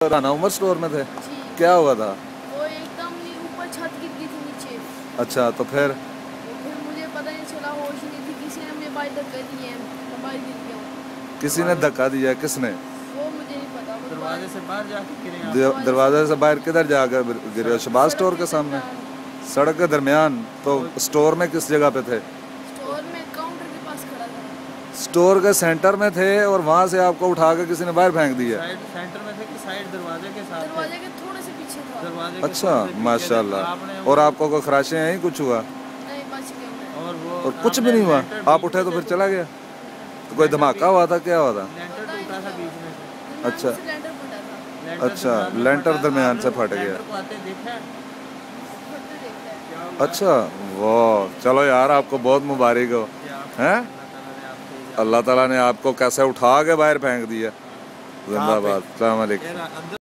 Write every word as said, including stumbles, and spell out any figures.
Umar store में थे? जी। क्या हुआ था? वो एकदम ऊपर छत गिर गई थी नीचे। अच्छा, तो फिर फिर मुझे पता नहीं चला, होश नहीं थी, किसी ने मुझे बाहर धक्का दिए, मैं बाहर गिर गया। किसी ने धक्का दिया? किसने? वो मुझे नहीं पता। दरवाजे से बाहर जाके गिरे आप? दरवाजे से बाहर किधर जाकर गिरे? शबाज स्टोर के सामने, सड़क के दरमियान। तो स्टोर में किस जगह पे थे? स्टोर में काउंटर के पास खड़ा था। स्टोर के सेंटर में थे और वहाँ से आपको उठा के किसी ने बाहर फेंक दिया? साइड सेंटर में थे कि साइड दरवाजे के साथ? दरवाजे के थोड़े से पीछे था। दरवाजे के अच्छा, माशाल्लाह। और आपको कोई खराशें आई? कुछ हुआ? नहीं, बच गया। और वो और कुछ भी नहीं हुआ? आप उठे तो फिर चला गया? तो कोई धमाका हुआ था? क्या हुआ था? लेंटर टूटा था बीच में से। अच्छा लेंटर फटा था। अच्छा, लेंटर दरमियान से फट गया। अच्छा, वाह, चलो यार, आपको बहुत मुबारक हो। हैं? अल्लाह ताला ने आपको कैसे उठा के बाहर फेंक दिया। जिंदाबाद। अस्सलाम वालेकुम।